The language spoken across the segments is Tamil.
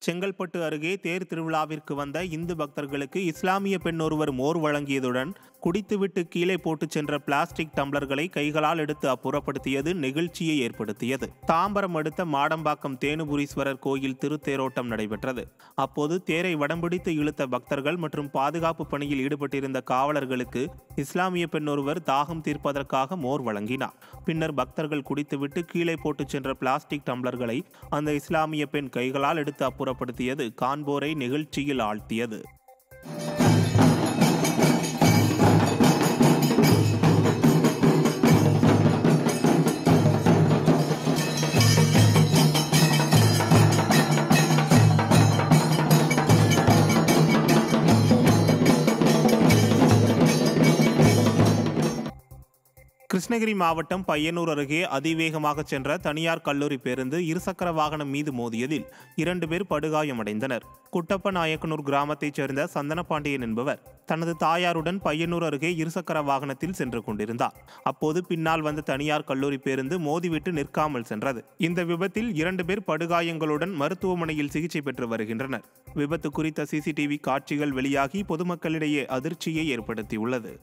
செங்கல்பட்டு அருகே தேர் திருவிழாவிற்கு வந்த இந்து பக்தர்களுக்கு இஸ்லாமிய பெண் ஒருவர் மோர் வழங்கியதுடன் குடித்துவிட்டு கீழே போட்டுச் சென்ற பிளாஸ்டிக் டம்ளர்களை கைகளால் எடுத்து அப்புறப்படுத்தியது நெகிழ்ச்சியை ஏற்படுத்தியது. தாம்பரம் அடுத்த மாடம்பாக்கம் தேனுபுரீஸ்வரர் கோயில் திருத்தேரோட்டம் நடைபெற்றது. அப்போது தேரை வடம்பிடித்து இழுத்த பக்தர்கள் மற்றும் பாதுகாப்பு பணியில் ஈடுபட்டிருந்த காவலர்களுக்கு இஸ்லாமிய பெண் ஒருவர் தாகம் தீர்ப்பதற்காக மோர் வழங்கினார். பின்னர் பக்தர்கள் குடித்துவிட்டு கீழே போட்டுச் சென்ற பிளாஸ்டிக் டம்ளர்களை அந்த இஸ்லாமிய பெண் கைகளால் எடுத்து அப்புறப்படுத்தியது காண்போரை நெகிழ்ச்சியில் ஆழ்த்தியது. கிருஷ்ணகிரி மாவட்டம் பையனூர் அருகே அதிவேகமாக சென்ற தனியார் கல்லூரி பேருந்து இருசக்கர வாகனம் மீது மோதியதில் 2 பேர் படுகாயமடைந்தனர். குட்டப்பநாயக்கனூர் கிராமத்தைச் சேர்ந்த சந்தனபாண்டியன் என்பவர் தனது தாயாருடன் பையனூர் அருகே இருசக்கர வாகனத்தில் சென்று கொண்டிருந்தார். அப்போது பின்னால் வந்த தனியார் கல்லூரி பேருந்து மோதிவிட்டு நிற்காமல் சென்றது. இந்த விபத்தில் 2 பேர் படுகாயங்களுடன் மருத்துவமனையில் சிகிச்சை பெற்று வருகின்றனர். விபத்து குறித்த சிசிடிவி காட்சிகள் வெளியாகி பொதுமக்களிடையே அதிர்ச்சியை ஏற்படுத்தியுள்ளது.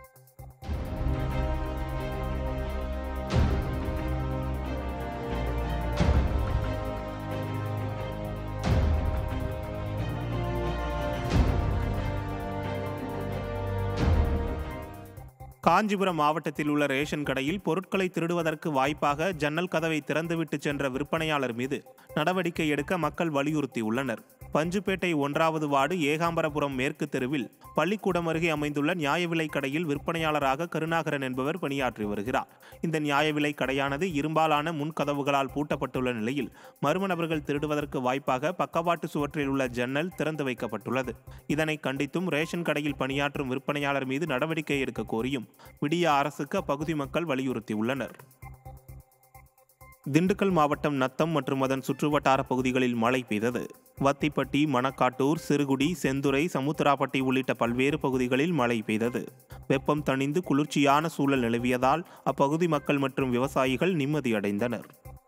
காஞ்சிபுரம் மாவட்டத்தில் உள்ள ரேஷன் கடையில் பொருட்களை திருடுவதற்கு வாய்ப்பாக ஜன்னல் கதவை திறந்துவிட்டு சென்ற விற்பனையாளர் மீது நடவடிக்கை எடுக்க மக்கள் வலியுறுத்தியுள்ளனர். பஞ்சுப்பேட்டை 1வது வார்டு ஏகாம்பரபுரம் மேற்கு தெருவில் பள்ளிக்கூடம் அருகே அமைந்துள்ள நியாய விலை கடையில் விற்பனையாளராக கருணாகரன் என்பவர் பணியாற்றி வருகிறார். இந்த நியாய விலை கடையானது இரும்பாலான முன்கதவுகளால் பூட்டப்பட்டுள்ள நிலையில் மர்ம நபர்கள் திருடுவதற்கு வாய்ப்பாக பக்கவாட்டு சுவற்றில் உள்ள ஜன்னல் திறந்து வைக்கப்பட்டுள்ளது. இதனை கண்டித்தும் ரேஷன் கடையில் பணியாற்றும் விற்பனையாளர் மீது நடவடிக்கை எடுக்க கோரியும் விடிய அரசுக்கு அப்பகுதி மக்கள் வலியுறுத்தியுள்ளனர். திண்டுக்கல் மாவட்டம் நத்தம் மற்றும் அதன் சுற்றுவட்டார பகுதிகளில் மழை பெய்தது. வத்திப்பட்டி, மணக்காட்டூர், சிறுகுடி, செந்துறை, சமுத்திராப்பட்டி உள்ளிட்ட பல்வேறு பகுதிகளில் மழை பெய்தது. வெப்பம் தணிந்து குளிர்ச்சியான சூழல் நிலவியதால் அப்பகுதி மக்கள் மற்றும் விவசாயிகள் நிம்மதியடைந்தனர்.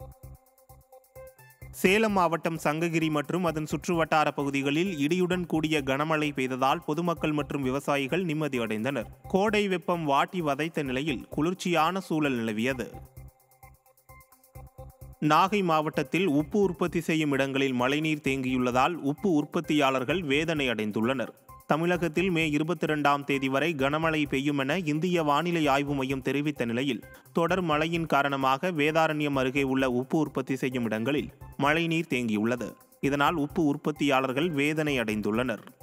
சேலம் மாவட்டம் சங்ககிரி மற்றும் அதன் சுற்றுவட்டார பகுதிகளில் இடியுடன் கூடிய கனமழை பெய்ததால் பொதுமக்கள் மற்றும் விவசாயிகள் நிம்மதியடைந்தனர். கோடை வெப்பம் வாட்டி வதைத்த நிலையில் குளிர்ச்சியான சூழல் நிலவியது. நாகை மாவட்டத்தில் உப்பு உற்பத்தி செய்யும் இடங்களில் மழைநீர் தேங்கியுள்ளதால் உப்பு உற்பத்தியாளர்கள் வேதனை அடைந்துள்ளனர். தமிழகத்தில் மே 22ஆம் தேதி வரை கனமழை பெய்யும் என இந்திய வானிலை ஆய்வு மையம் தெரிவித்த நிலையில் தொடர் மழையின் காரணமாக வேதாரண்யம் அருகே உள்ள உப்பு உற்பத்தி செய்யும் இடங்களில் மழைநீர் தேங்கியுள்ளது. இதனால் உப்பு உற்பத்தியாளர்கள் வேதனை அடைந்துள்ளனர்.